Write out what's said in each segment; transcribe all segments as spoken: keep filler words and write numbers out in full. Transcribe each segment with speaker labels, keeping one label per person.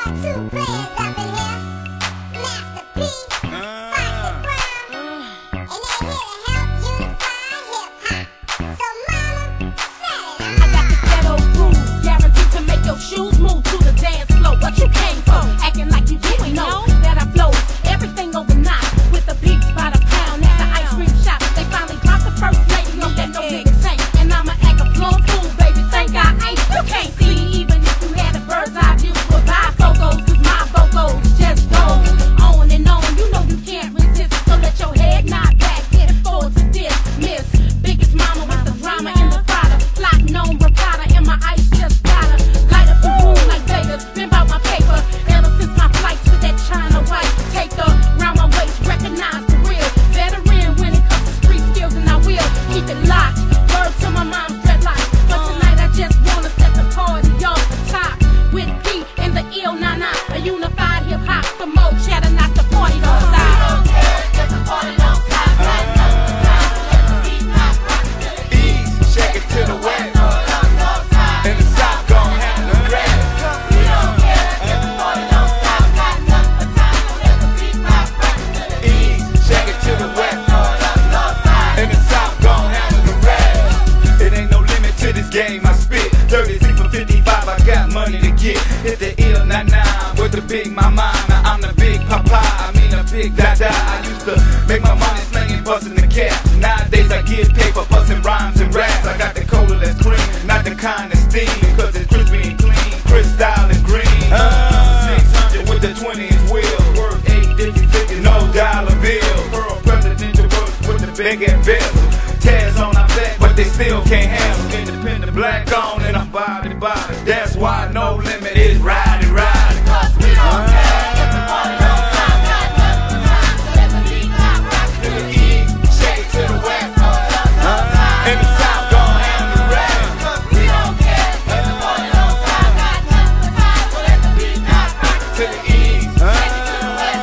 Speaker 1: Shoes move to the dance floor. What you came for? Acting like you didn't know that I flow everything overnight with the beats by the pound at the ice cream shop. They finally dropped the first lady on that no niggas ain't, and I'ma act a plum fool, baby. Think I ain't? You can't see even if you had a bird's eye view for bifocals, 'cause my vocals just go on and on. You know you can't resist, so let your head nod back. Get forward to this, miss. Biggest mama with the drama in the product, plotting on ricotta, and my ice just gotta light up the room like Vegas. Been about my paper ever since my flights with that China white tape around my waist. Recognize the real veteran when it comes to street skills, and I will keep it locked. Word to my mom's dreadlocks, but tonight I just wanna set the party off the top with P and the ill nana, a unified hip hop for more cheddar, not the party don't stop. We don't care if the party don't stop. Let the beat not rock to the
Speaker 2: east, shake it to the west. In the south, gon' handle the rest.
Speaker 1: We don't care if the party don't stop. Got nothing but time, so let the beat not rock to the
Speaker 2: East, shake it to the west. In the south, gon' handle the rest. It ain't no limit to this game I spit. thirty-three for fifty-five, I got money to get. Hit the ill nine-nine with the big mama. Now I'm the big papa, I mean the big dada. I used to make my money slinging, busting the cap. Nowadays I get paid for busting rhymes and raps. I got the cola that's cream, not the kind of steam, cause it's crispy and clean, crystal and green. Uh, six hundred with the twenty inch wheel, worth eight different figures, no dollar bill. Pearl presidential work with the big and bezel. Tears on our back, but they still can't handle. Independent black on and I'm body body. That's why no limit is riding, riding.
Speaker 1: Cause we don't care if the party don't stop. Got nothing but time, so let the beat not rock to the east.
Speaker 2: Shake it to the west. In the south, gon' handle the rest.
Speaker 1: We don't care if the party don't stop. Got nothing but time, so let the beat not rock
Speaker 2: To the east.
Speaker 1: Shake it to the west.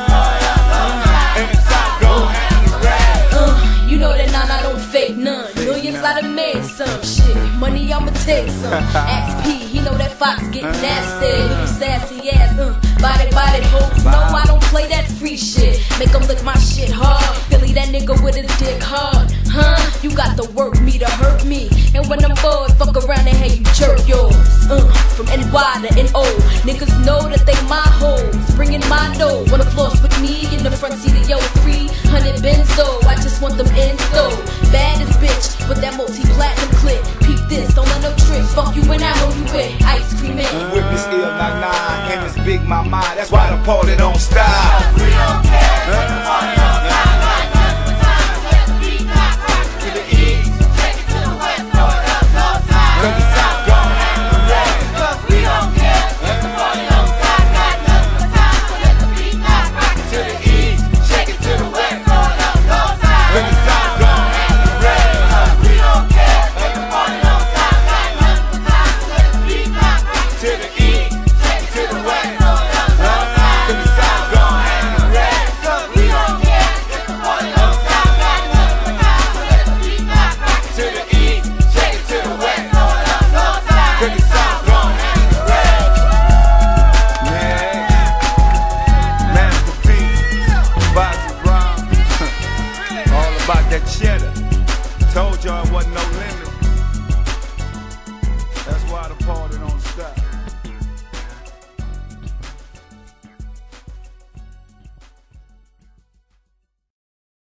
Speaker 2: In the south, gon' handle the rest.
Speaker 3: Uh, you know that Nana don't fake none. Millions I done made some shit. Money I'ma take some. Ask P, he know that Fox get nasty. Little sassy ass, uh, body body hoes. No, I don't play that free shit. Make him lick my shit hard. Billy that nigga with his dick hard. Huh? You got to work me to hurt me. And when I'm bored, fuck around and hey, you jerk yours. Uh, from N Y to N O. Niggas know that they my hoes. Bringing my dough. Wanna floss with me in the front seat of yo three hundred Benzo. I just want them ends though. Baddest bitch with that multi-platinum clip. Peep this, don't let no trick. Fuck you when I hold you with ice cream in.
Speaker 2: With this ill nine-nine and this big mama, that's why the party don't stop.
Speaker 1: We don't care if the party don't stop. Got nothing but time, so let the beat not rock
Speaker 2: To the east,
Speaker 1: Take it to the west, throw it up, north side.
Speaker 2: to the south, gon' handle the rest.
Speaker 1: Cause we don't care if the party don't stop. Got nothing but time, so let the beat not rock
Speaker 2: To the east, shake it to the west.
Speaker 1: throw it up, north side.
Speaker 2: To the south, gon' handle the rest.
Speaker 1: We don't care if the party don't stop. Got nothing but time, so let the beat not rock
Speaker 2: To the east,
Speaker 1: Take it to the west, throw it up, north side.
Speaker 2: to the south, gon' handle the rest.
Speaker 1: We don't care if the party don't stop. Got nothing but time, so let the beat not rock
Speaker 2: To the east, shake it to the west.
Speaker 1: throw it up, north side.
Speaker 2: To the south, gon' handle the rest. Yeah, Master P, Bozzy Brown, all about that cheddar. Told y'all it wasn't no limit.